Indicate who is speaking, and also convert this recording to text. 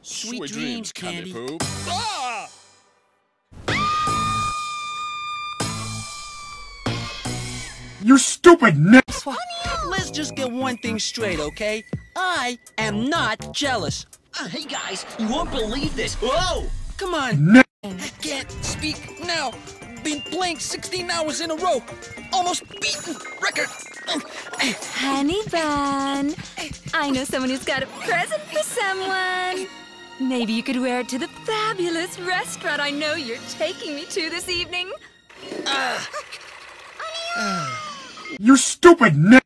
Speaker 1: Sweet dreams, Candy.
Speaker 2: Poop. Ah!
Speaker 3: You stupid next.
Speaker 1: Let's just get one thing straight, okay? I am not jealous.
Speaker 4: Hey guys, you won't believe this. Whoa!
Speaker 1: Come on. I can't speak now. Been playing 16 hours in a row. Almost beaten record.
Speaker 5: Honey bun, I know someone who's got a present for someone. Maybe you could wear it to the fabulous restaurant I know you're taking me to this evening.
Speaker 3: You stupid next.